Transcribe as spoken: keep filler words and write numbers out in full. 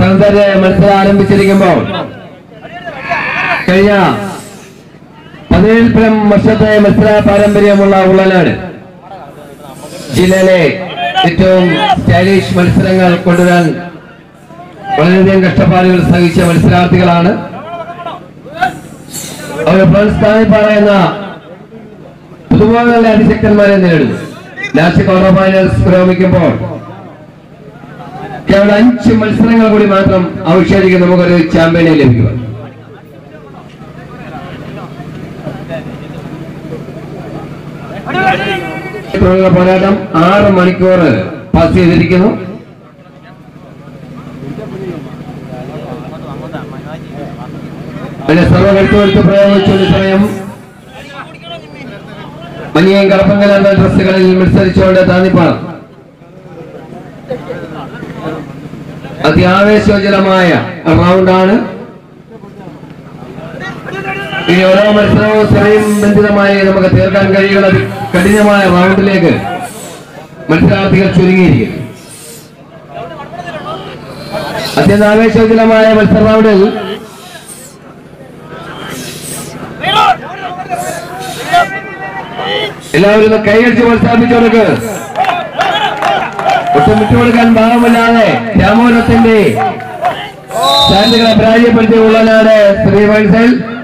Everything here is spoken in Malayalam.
സൗന്ദര്യ മത്സരം ആരംഭിച്ചിരിക്കുമ്പോൾ കഴിഞ്ഞ പതിനേഴ് വർഷത്തെ മത്സര പാരമ്പര്യമുള്ള ഉള്ളനാട് ജില്ലയിലെ ഏറ്റവും സ്റ്റൈലിഷ് മത്സരങ്ങൾ കൊണ്ടുവരാൻ വളരെയധികം കഷ്ടപ്പാടുകൾ സഹിച്ച മത്സരാർത്ഥികളാണ്. അവർ സ്ഥാനം പറയുന്ന പുതുമുഖങ്ങളുടെ അതിശക്തന്മാരെ നേരിടുന്നു. ലാസ്റ്റ് ക്വാർട്ടർ ഫൈനൽസ് പുരോഗമിക്കുമ്പോൾ കേവലം അഞ്ച് മത്സരങ്ങൾ കൂടി മാത്രം അവശേഷിക്കും നമുക്കൊരു ചാമ്പ്യനെ ലഭിക്കുക. പോരാട്ടം ആറ് മണിക്കൂർ പാസ് ചെയ്തിരിക്കുന്നു. പിന്നെ സർവകരുത്തുവരുത്ത് പ്രയോഗിച്ചുള്ള സമയം മഞ്ഞയും കറുപ്പും കലർന്ന ഡ്രസ്സുകളിൽ മത്സരിച്ചുകൊണ്ട് താന്നിപ്പാറ അത്യാവേശോജ്വലമായ റൗണ്ടാണ്. ഇനി ഓരോ മത്സരവും സ്വയം ബന്ധിതമായി നമുക്ക് തീർക്കാൻ കഴിയുന്ന കഠിനമായ റൗണ്ടിലേക്ക് മത്സരാർത്ഥികൾ ചുരുങ്ങിയിരിക്കുന്നു. അത്യന്താവേശോജ്വലമായ മത്സര റൗണ്ടിൽ എല്ലാവരും കൈയടിച്ച് പ്രോത്സാഹിപ്പിച്ചു കൊടുക്ക്. ഒട്ടും വിട്ടുകൊടുക്കാൻ ഭാവമില്ലാതെ രാമോനത്തിന്റെ സ്റ്റാൻഡുകളെ പരാജയപ്പെടുത്തിയ ഉള്ളനാട് ശ്രീ വത്സൽ